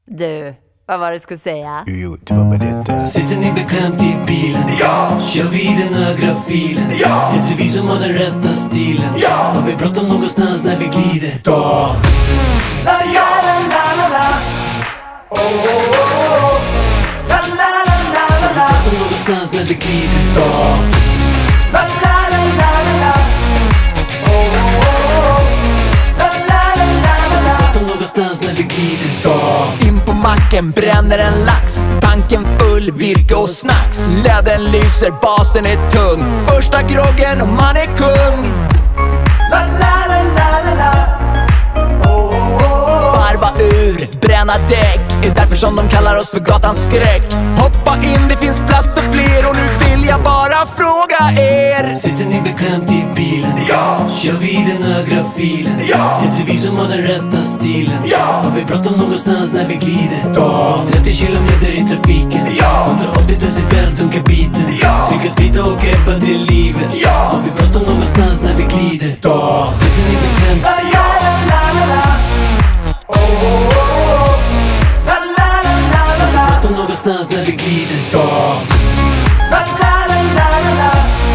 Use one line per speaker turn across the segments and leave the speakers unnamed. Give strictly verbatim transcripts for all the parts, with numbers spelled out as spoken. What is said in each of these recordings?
Du, vad var det du skulle säga?
Jo, det var bara detta.
Sitter ni bekvämt i bilen?
Ja.
Kör vi den högra filen?
Ja.
Är det vi som har den rätta stilen?
Ja.
Har vi bråttom någonstans när vi glider?
Då. La ja la la la la. Oh oh oh. La la la la la la.
Har vi bråttom någonstans när vi glider?
Då. La la la la la la. Oh oh oh. La la la la la la.
Har vi bråttom någonstans när vi glider?
Då.
In på macken bränner en lax. Tanken full, virke och snacks. Läden lyser, basen är tung. Första groggen och man är kung.
La la la la la la. Oh oh oh.
Varva ur, bränna däck. Är därför som de kallar oss för gatans skräck. Hoppa in, det finns plats för fler. Och nu vill jag bara fråga er.
Sitter ni bekvämt i bilen?
Ja.
Kör vi den högra filen?
Ja.
Är det vi som har den rätta stilen?
Ja.
Har vi bråttom någonstans när vi glider?
Då.
trettio kilometer i trafiken.
Ja.
hundraåttio decibel, dunkar biten.
Ja.
Trycker spita och ebba, det är livet.
Ja.
Har vi bråttom någonstans när vi glider?
Då.
Sitter ni bekvämt?
La ja la la la la. Oh oh oh. La la la la la la.
Bråttom någonstans när vi glider?
Då. La la la la la la.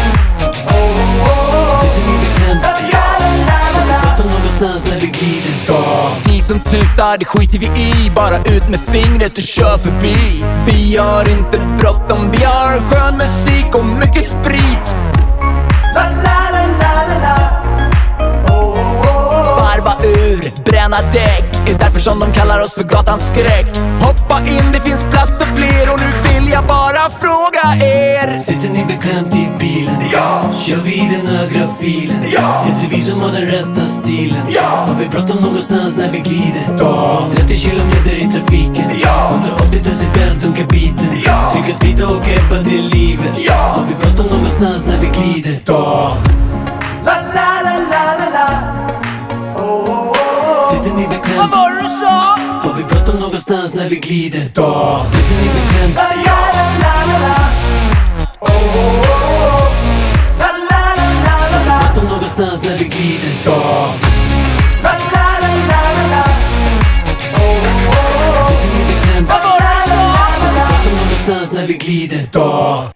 Oh oh oh.
Sitter ni bekvämt?
La ja la la la la.
Bråttom någonstans när vi glider?
Då.
Ni som tutar, det skiter vi i. Bara ut med fingret och kör förbi. Vi har inte bråttom, vi har skön musik och mycket sprit.
La la la la la la. Oh oh oh.
Varva ur, bränna däck. Är därför som de kallar oss för gatans skräck. Hoppa in, det finns plats för fler. Och nu vill jag bara fråga er.
Sitter ni bekvämt i bilen?
Ja.
Kör vi den högra filen?
Ja.
Är det vi som har den rätta stilen?
Ja.
Har vi bråttom någonstans när vi glider?
Då.
trettio kilometer i trafiken.
Ja.
hundraåttio decibel, dunkar biten.
Ja.
Trycker spita och ebba, det är livet.
Ja.
Har vi bråttom någonstans när vi glider?
Då. La la la la la la. Oh oh oh.
Sitter ni
Vad
bekvämt?
var det du sa?
Har vi bråttom någonstans när vi glider?
Då.
Sitter ni bekvämt?
La ja la la la la. Oh oh oh. La la la la la la.
Bråttom någonstans när vi glider?
Då. La la la la la la. Oh oh oh.
Sitter ni bekvämt?
Vad var det du sa?
Har vi bråttom någonstans när vi glider?
Då.